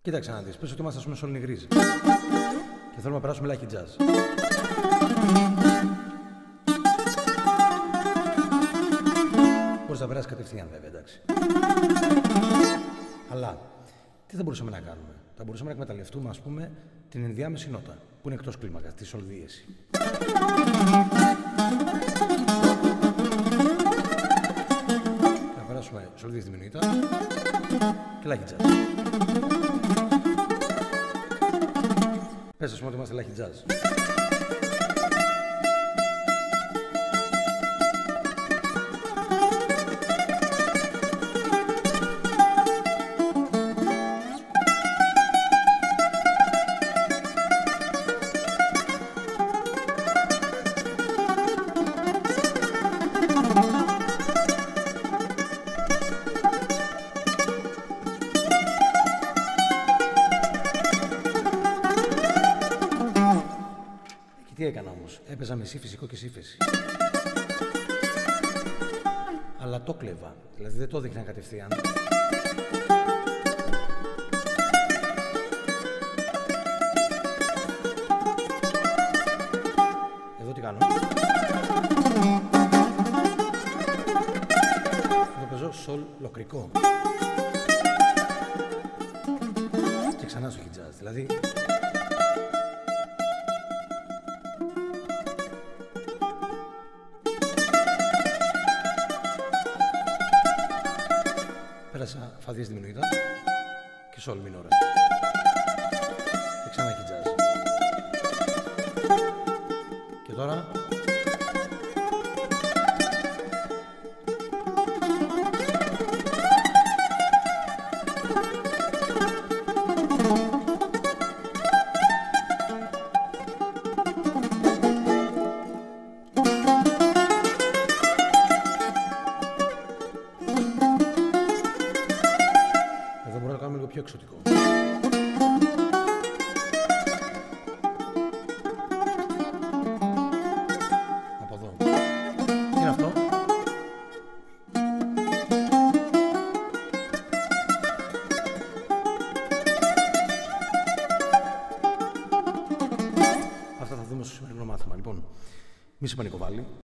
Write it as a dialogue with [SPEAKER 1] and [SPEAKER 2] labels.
[SPEAKER 1] Κοίταξε να δεις, πες ότι είμαστε σε όλη γκρίζ και θέλουμε να περάσουμε λάκι jazz. Μπορείς να περάσεις κατευθείαν βέβαια, εντάξει. Αλλά τι θα μπορούσαμε να κάνουμε? Θα μπορούσαμε να εκμεταλλευτούμε, ας πούμε, την ενδιάμεση νότα που είναι εκτός κλίμακας, τη σολ δίεση. Και να περάσουμε σολ δίεση διμηνουίτα και λάκι jazz. Πες, ας πούμε, ότι είμαστε λάκι jazz. Τι έκανα όμως? Έπαιζα με σι φυσικό και σι ύφεση. Αλλά το κλέβα. Δηλαδή δεν το δείχνα κατευθείαν. Εδώ τι κάνω? Εδώ παίζω σολ λοκρικό. Και ξανά στο χιτζάζ. Δηλαδή πέρασα φα διез διμηνουίτα και σολ μινόρε. Και ξανά χιτζάζ. Και τώρα εδώ μπορούμε να κάνουμε λίγο πιο εξωτικό. Από εδώ. Τι είναι αυτό? Αυτά θα δούμε στο σημερινό μάθημα. Λοιπόν, μη σε πανικοβάλλει.